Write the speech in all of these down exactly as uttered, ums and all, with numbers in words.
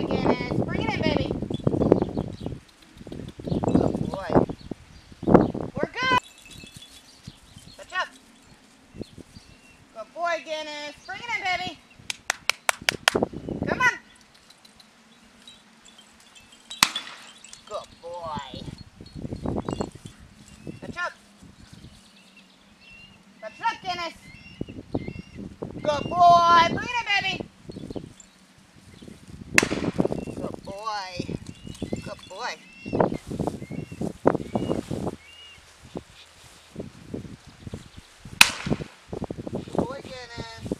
boy, Guinness. Bring it in, baby. Good boy. We're good. Catch up. Good boy, Guinness. Bring it in, baby. Come on. Good boy. Catch up. Catch up, Guinness. Good boy. Bring it in, baby. Good boy. Good boy. Good boy, Guinness.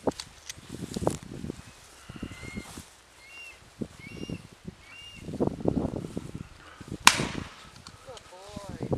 Good boy.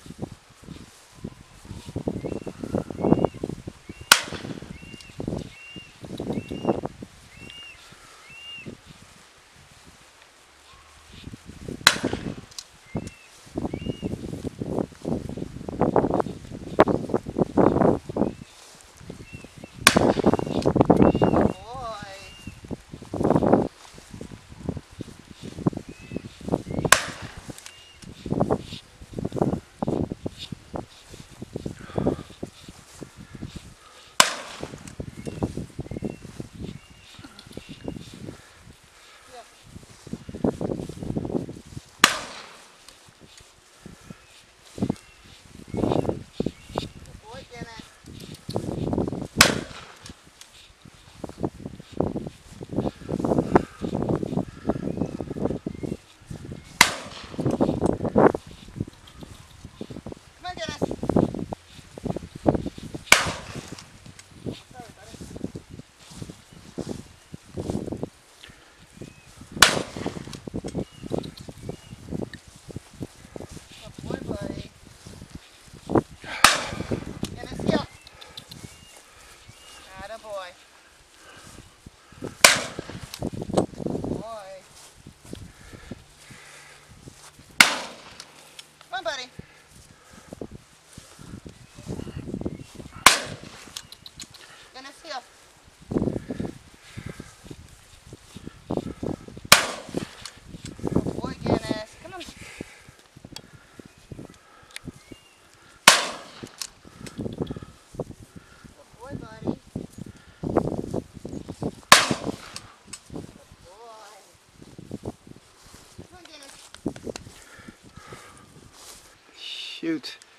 Boy. Boy. Come on, buddy. Guinness, heel. Good boy, Guinness. Come on. Good boy, buddy. Shoot.